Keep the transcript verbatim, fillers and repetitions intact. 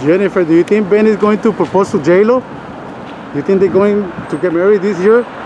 Jennifer, do you think Ben is going to propose to J Lo? Do you think they're going to get married this year?